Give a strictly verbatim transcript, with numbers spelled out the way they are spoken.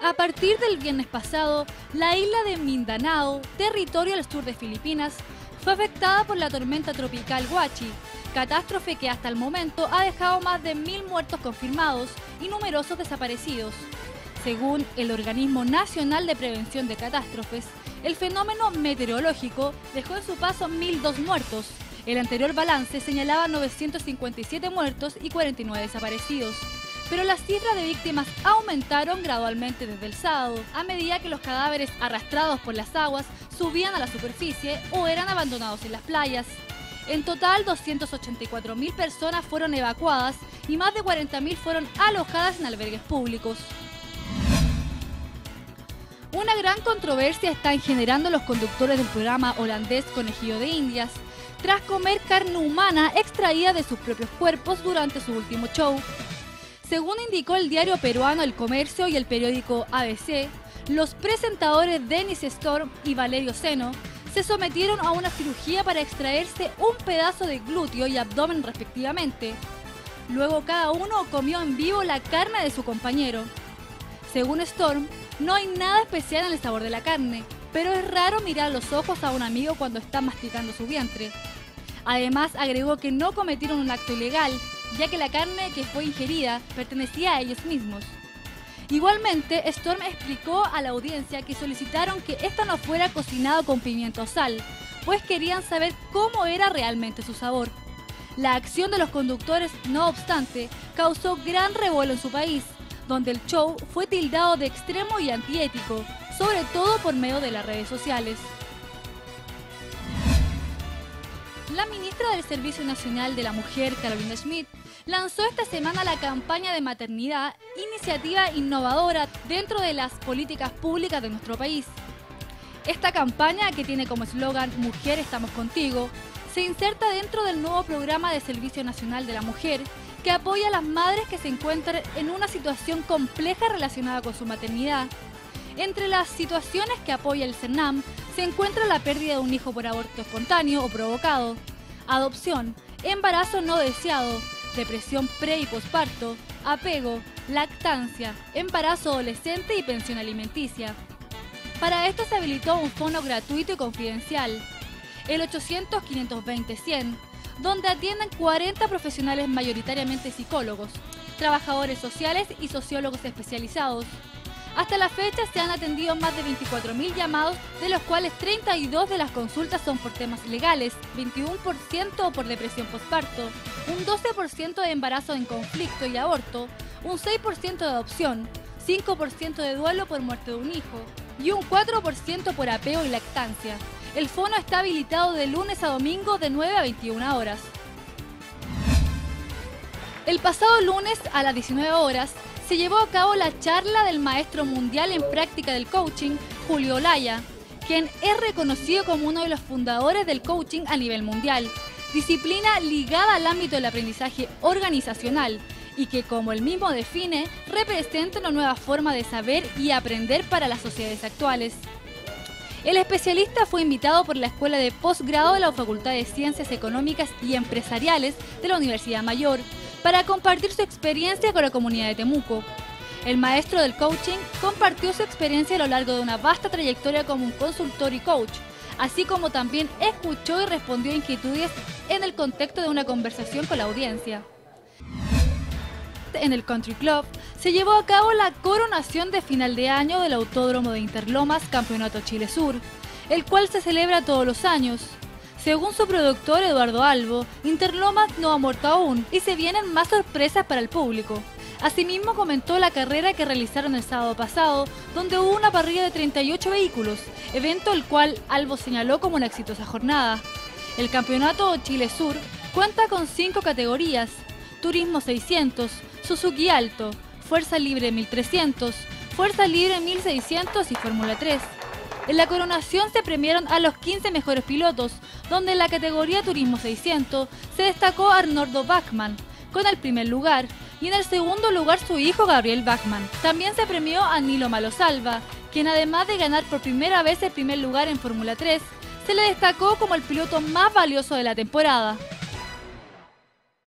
A partir del viernes pasado, la isla de Mindanao, territorio al sur de Filipinas, fue afectada por la tormenta tropical Huachi, catástrofe que hasta el momento ha dejado más de mil muertos confirmados y numerosos desaparecidos. Según el Organismo Nacional de Prevención de Catástrofes, el fenómeno meteorológico dejó en su paso mil dos muertos. El anterior balance señalaba novecientos cincuenta y siete muertos y cuarenta y nueve desaparecidos. Pero las cifras de víctimas aumentaron gradualmente desde el sábado, a medida que los cadáveres arrastrados por las aguas subían a la superficie o eran abandonados en las playas. En total, doscientas ochenta y cuatro mil personas fueron evacuadas y más de cuarenta mil fueron alojadas en albergues públicos. Una gran controversia están generando los conductores del programa holandés Conejillo de Indias, tras comer carne humana extraída de sus propios cuerpos durante su último show. Según indicó el diario peruano El Comercio y el periódico A B C, los presentadores Dennis Storm y Valerio Seno se sometieron a una cirugía para extraerse un pedazo de glúteo y abdomen respectivamente. Luego cada uno comió en vivo la carne de su compañero. Según Storm, no hay nada especial en el sabor de la carne, pero es raro mirar a los ojos a un amigo cuando está masticando su vientre. Además, agregó que no cometieron un acto ilegal, ya que la carne que fue ingerida pertenecía a ellos mismos. Igualmente, Storm explicó a la audiencia que solicitaron que esto no fuera cocinado con pimienta o sal, pues querían saber cómo era realmente su sabor. La acción de los conductores, no obstante, causó gran revuelo en su país, donde el show fue tildado de extremo y antiético, sobre todo por medio de las redes sociales. La ministra del Servicio Nacional de la Mujer, Carolina Schmidt, lanzó esta semana la campaña de maternidad, iniciativa innovadora dentro de las políticas públicas de nuestro país. Esta campaña, que tiene como eslogan Mujer, estamos contigo, se inserta dentro del nuevo programa de Servicio Nacional de la Mujer, que apoya a las madres que se encuentran en una situación compleja relacionada con su maternidad. Entre las situaciones que apoya el CERNAM se encuentra la pérdida de un hijo por aborto espontáneo o provocado, adopción, embarazo no deseado, depresión pre y posparto, apego, lactancia, embarazo adolescente y pensión alimenticia. Para esto se habilitó un fono gratuito y confidencial, el ochocientos, quinientos veinte, cien, donde atienden cuarenta profesionales mayoritariamente psicólogos, trabajadores sociales y sociólogos especializados. Hasta la fecha se han atendido más de veinticuatro mil llamados, de los cuales treinta y dos de las consultas son por temas legales, veintiuno por ciento por depresión postparto, un doce por ciento de embarazo en conflicto y aborto, un seis por ciento de adopción, cinco por ciento de duelo por muerte de un hijo y un cuatro por ciento por apego y lactancia. El fono está habilitado de lunes a domingo de nueve a veintiuna horas. El pasado lunes a las diecinueve horas se llevó a cabo la charla del maestro mundial en práctica del coaching, Julio Olaya, quien es reconocido como uno de los fundadores del coaching a nivel mundial, disciplina ligada al ámbito del aprendizaje organizacional y que, como él mismo define, representa una nueva forma de saber y aprender para las sociedades actuales. El especialista fue invitado por la Escuela de Posgrado de la Facultad de Ciencias Económicas y Empresariales de la Universidad Mayor para compartir su experiencia con la comunidad de Temuco. El maestro del coaching compartió su experiencia a lo largo de una vasta trayectoria como un consultor y coach, así como también escuchó y respondió a inquietudes en el contexto de una conversación con la audiencia. En el Country Club se llevó a cabo la coronación de final de año del Autódromo de Interlomas Campeonato Chile Sur, el cual se celebra todos los años. Según su productor Eduardo Albo, Interlomas no ha muerto aún y se vienen más sorpresas para el público. Asimismo comentó la carrera que realizaron el sábado pasado, donde hubo una parrilla de treinta y ocho vehículos, evento el cual Albo señaló como una exitosa jornada. El Campeonato Chile Sur cuenta con cinco categorías: Turismo seiscientos, Suzuki Alto, Fuerza Libre mil trescientos, Fuerza Libre mil seiscientos y Fórmula tres. En la coronación se premiaron a los quince mejores pilotos, donde en la categoría Turismo seiscientos se destacó a Arnoldo Bachmann con el primer lugar y en el segundo lugar su hijo Gabriel Bachmann. También se premió a Nilo Malosalva, quien además de ganar por primera vez el primer lugar en Fórmula tres, se le destacó como el piloto más valioso de la temporada.